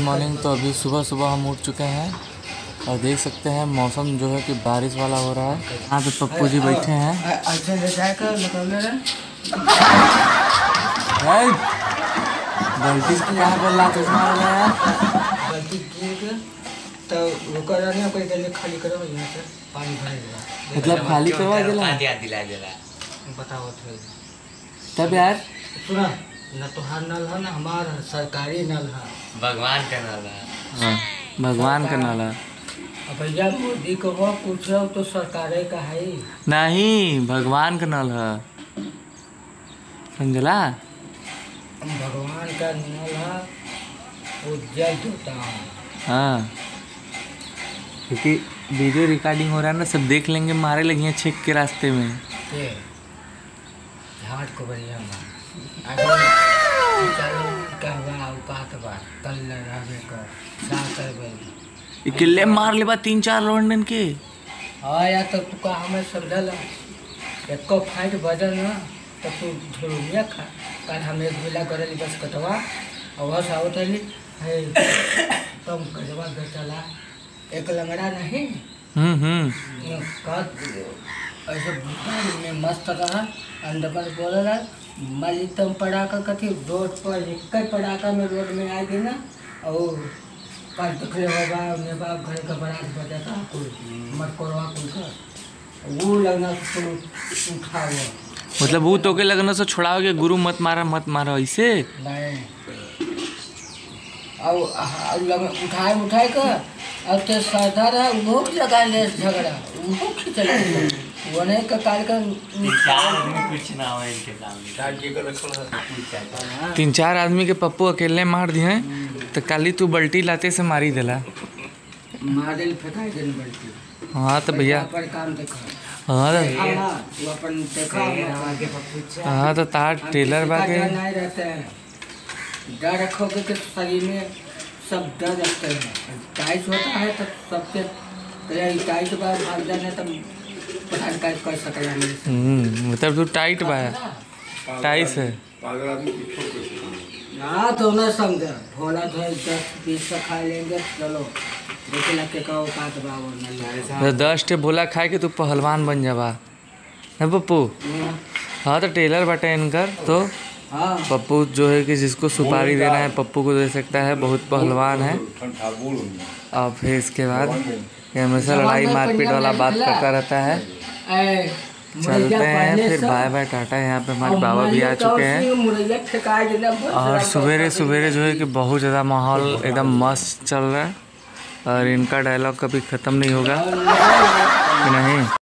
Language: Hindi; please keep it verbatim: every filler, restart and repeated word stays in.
मॉर्निंग। तो अभी सुबह सुबह हम उठ चुके हैं और देख सकते हैं मौसम जो है कि बारिश वाला हो रहा है। यहाँ पे पप्पू जी बैठे हैं। गलती से कहाँ पर ला चश्मा लगा यार? गलती की तो वो कर रहा है, कोई जल्दी खाली करो, यहाँ से पानी भरेगा। मतलब खाली करवा दिला दिला दिला बताओ तो तब यार। सुना न तुहार नल है ना हमारा सरकारी नल है, भगवान का नाम है। हाँ, भगवान का नाला। अब भैया मोदी को वो पूछ रहा हूँ तो सरकारे का है ही नहीं, भगवान का नल है, समझला? भगवान का नल है, वो जल होता है। हाँ, क्योंकि वीडियो रिकॉर्डिंग हो रहा है ना, सब देख लेंगे, मारे लगे छेक के रास्ते में। ये झाट को बढ़िया मार कल किले मार ले बा तीन चार लौंडन के। हाँ यार तब तू का हमें समझल एक फाइट बजल ना तब तू झुरुमिया खा कल हम एक बिला करे बस कटवा और वह सावत है तुम कटवा घर चला एक लंगड़ा नहीं। हम्म हम्म ऐसे में मस्त रहा अंदर पर बोल रहा माली तुम पड़ाका कथी रोड पर एक पड़ाका में रोड में आ गई ना और कल दुखले होगा मेरे बाप घर का बरात बजा था मत करवा कुल वो लगना तो उठा हुआ मतलब वो तो के लगना से छुड़ाओगे, गुरु मत मारा मत मारा ऐसे नहीं। और लग उठाए उठाए कर अब तो साधा रहा वो भी लगा ले झगड़ा वो खींच वो नहीं का कार्यक्रम कुछ ना हो इनके सामने। तीन चार आदमी के पप्पू अकेले मार दिए तो काली तू बल्टी लाते से मारी दिला मार दिल फेंकाई दिन बल्टी। हाँ तो भैया पर काम देखा हाँ तो वो अपन देखा हाँ तो तार टेलर बाके नहीं रहते हैं, डर रखोगे कि शरीर में सब डर रखते हैं। टाइट होता है तो सबसे टाइट बार भाग जाने तब पता टाइट कर सकला नहीं। हम्म मतलब तू टाइट बाया टाइट है। हाँ तो ना समझा भोला धोल दस बीस का खा लेंगे चलो देखे लग के कहो काट बाबू दस टे भोला खाए के तू पहलवान बन जावा है पप्पू। हाँ तो टेलर बटे इनकर तो हाँ पप्पू जो है कि जिसको सुपारी देना है पप्पू को दे सकता है, बहुत पहलवान है। और फिर इसके बाद ये हमेशा लड़ाई मारपीट वाला बात करता रहता है। चलते हैं फिर, बाय बाय टाटा। यहाँ पे हमारे बाबा भी आ चुके हैं और सवेरे सवेरे जो है कि बहुत ज़्यादा माहौल एकदम मस्त चल रहा है और इनका डायलॉग कभी ख़त्म नहीं होगा कि नहीं।